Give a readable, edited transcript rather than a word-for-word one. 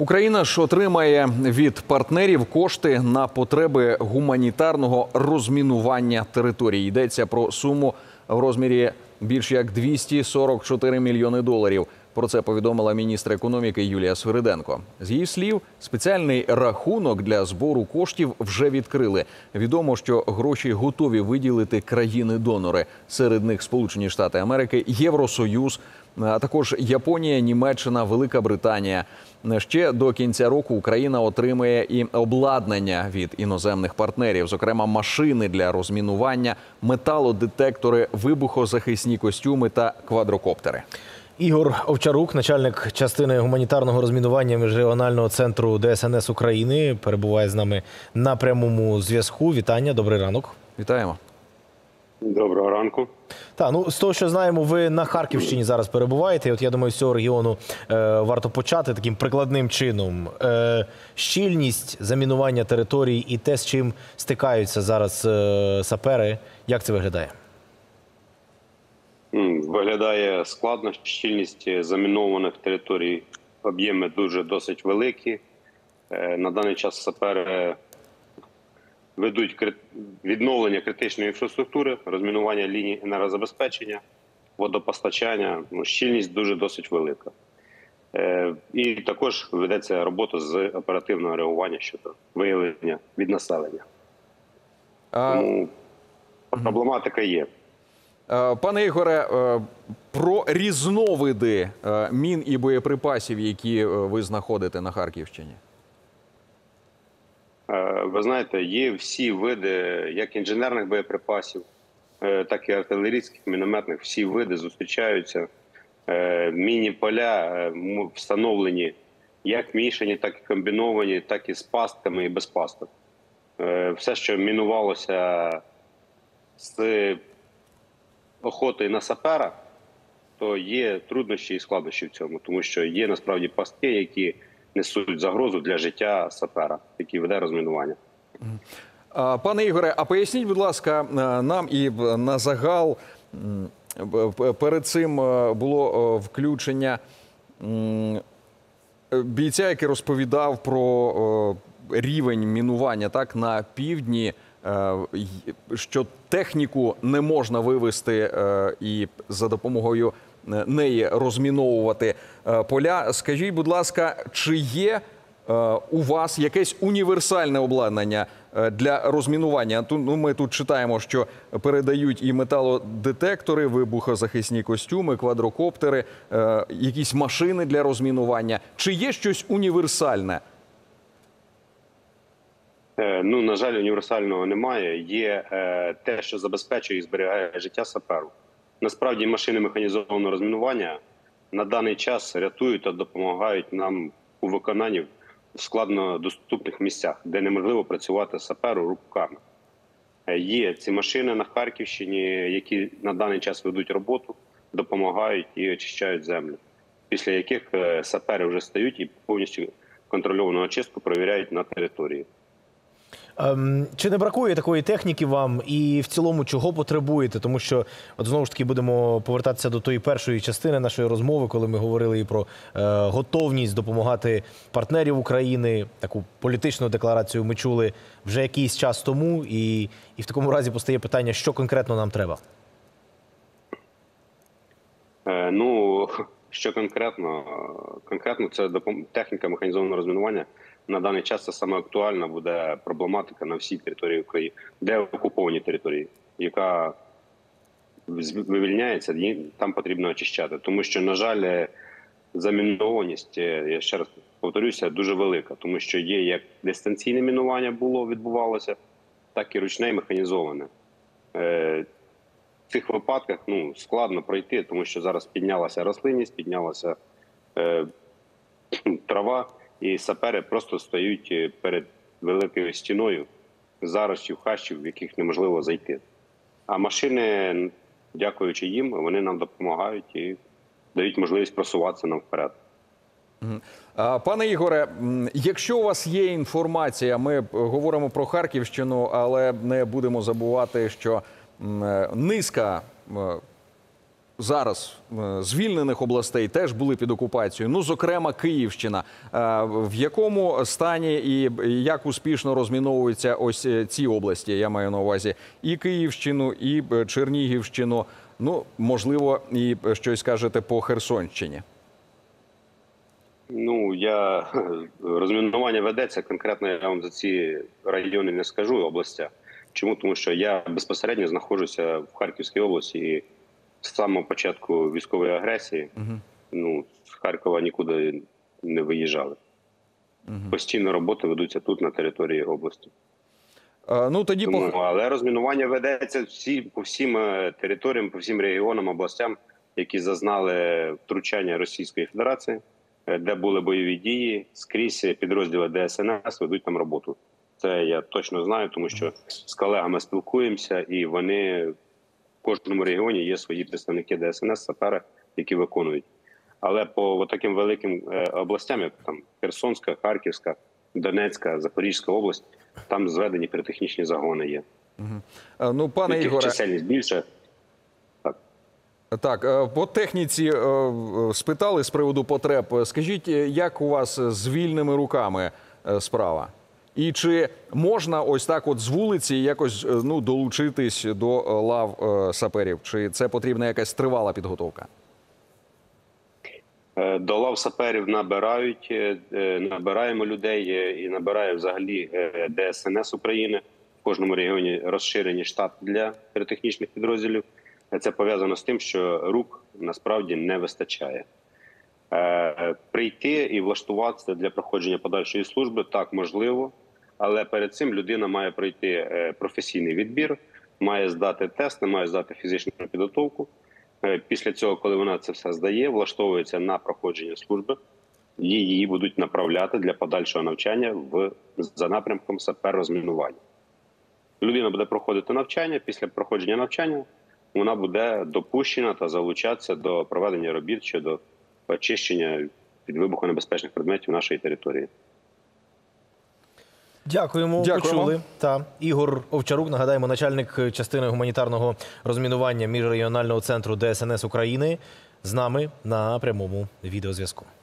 Україна ж отримає від партнерів кошти на потреби гуманітарного розмінування територій. Йдеться про суму в розмірі більш як 244 мільйони доларів. Про це повідомила міністр економіки Юлія Свириденко. З її слів, спеціальний рахунок для збору коштів вже відкрили. Відомо, що гроші готові виділити країни-донори. Серед них Сполучені Штати Америки, Євросоюз, а також Японія, Німеччина, Велика Британія. Ще до кінця року Україна отримає і обладнання від іноземних партнерів, зокрема машини для розмінування, металодетектори, вибухозахисні костюми та квадрокоптери. Ігор Овчарук, начальник частини гуманітарного розмінування міжрегіонального центру ДСНС України, перебуває з нами на прямому зв'язку. Вітання, добрий ранок. Вітаємо. Доброго ранку. З того, що знаємо, ви на Харківщині зараз перебуваєте. От я думаю, з цього регіону варто почати таким прикладним чином. Щільність замінування територій і те, з чим стикаються зараз сапери, як це виглядає? Виглядає складно. Щільність замінованих територій, об'єми досить великі. На даний час сапери ведуть відновлення критичної інфраструктури, розмінування ліній енергозабезпечення, водопостачання. Щільність досить велика. І також ведеться робота з оперативного реагування щодо виявлення від населення. Тому проблематика є. Пане Ігоре, про різновиди мін і боєприпасів, які ви знаходите на Харківщині. Ви знаєте, є всі види як інженерних боєприпасів, так і артилерійських, мінометних. Всі види зустрічаються. Міні-поля встановлені як мішані, так і комбіновані, так і з пастками і без пасток. Все, що мінувалося з охотою на сапера, то є труднощі і складнощі в цьому, тому що є насправді пастки, які несуть загрозу для життя сапера, який веде розмінування. Пане Ігоре, а поясніть, будь ласка, нам і на загал, перед цим було включення бійця, який розповідав про рівень мінування на півдні, що техніку не можна вивести і за допомогою неї розміновувати поля. Скажіть, будь ласка, чи є у вас якесь універсальне обладнання для розмінування? Ми тут читаємо, що передають і металодетектори, вибухозахисні костюми, квадрокоптери, якісь машини для розмінування. Чи є щось універсальне? На жаль, універсального немає. Є те, що забезпечує і зберігає життя саперу. Насправді машини механізованого розмінування на даний час рятують та допомагають нам у виконанні в складнодоступних місцях, де неможливо працювати саперу руками. Є ці машини на Харківщині, які на даний час ведуть роботу, допомагають і очищають землю, після яких сапери вже стають і повністю контрольовану очистку перевіряють на території. Чи не бракує такої техніки вам і в цілому чого потребуєте? Тому що, знову ж таки, будемо повертатися до тої першої частини нашої розмови, коли ми говорили і про готовність допомагати партнерів України. Таку політичну декларацію ми чули вже якийсь час тому. І в такому разі постає питання, що конкретно нам треба? Що конкретно? Конкретно це техніка механізованого розмінування. На даний час це саме актуальна буде проблематика на всій території України, де окуповані території, яка вивільняється, там потрібно очищати. Тому що, на жаль, замінованість, я ще раз повторюся, дуже велика. Тому що є як дистанційне мінування відбувалося, так і ручне і механізоване. В цих випадках складно пройти, тому що зараз піднялася рослинність, піднялася трава. І сапери просто стоять перед великою стіною заростів, хащів, в яких неможливо зайти. А машини, дякуючи їм, вони нам допомагають і дають можливість просуватися нам вперед. Пане Ігоре, якщо у вас є інформація, ми говоримо про Харківщину, але не будемо забувати, що низка зараз звільнених областей теж були під окупацією, ну, зокрема, Київщина. В якому стані і як успішно розміновуються ось ці області? Я маю на увазі і Київщину, і Чернігівщину. Ну, можливо, і щось скажете по Херсонщині. Ну, розмінування ведеться, конкретно я вам за ці райони не скажу, областя. Чому? Тому що я безпосередньо знаходжуся в Харківській області і з самого початку військової агресії, з Харкова нікуди не виїжджали. Постійно роботи ведуться тут, на території області. Тоді Але розмінування ведеться по всім територіям, по всім регіонам, областям, які зазнали втручання Російської Федерації, де були бойові дії, скрізь підрозділи ДСНС ведуть там роботу. Це я точно знаю, тому що з колегами спілкуємося, і вони в кожному регіоні є свої представники ДСНС, сапери, які виконують. Але по таким великим областям, як там Херсонська, Харківська, Донецька, Запорізька область, там зведені піротехнічні загони є. Ну, пане Ігоре, чисельність більше. Так, по техніці спитали з приводу потреб. Скажіть, як у вас з вільними руками справа? І чи можна ось так от з вулиці якось долучитись до лав саперів? Чи це потрібна якась тривала підготовка? До лав саперів набираємо людей і набирає взагалі ДСНС України. В кожному регіоні розширені штати для піротехнічних підрозділів. Це пов'язано з тим, що рук насправді не вистачає. Прийти і влаштуватися для проходження подальшої служби так можливо, але перед цим людина має пройти професійний відбір, має здати тест, має здати фізичну підготовку. Після цього, коли вона це все здає, влаштовується на проходження служби, її будуть направляти для подальшого навчання за напрямком сапер-розмінування. Людина буде проходити навчання, після проходження навчання вона буде допущена та залучатися до проведення робіт щодо очищення від вибухонебезпечних предметів нашої території. Дякуємо. Почули. Ігор Овчарук, нагадаємо, начальник частини гуманітарного розмінування міжрегіонального центру ДСНС України, з нами на прямому відеозв'язку.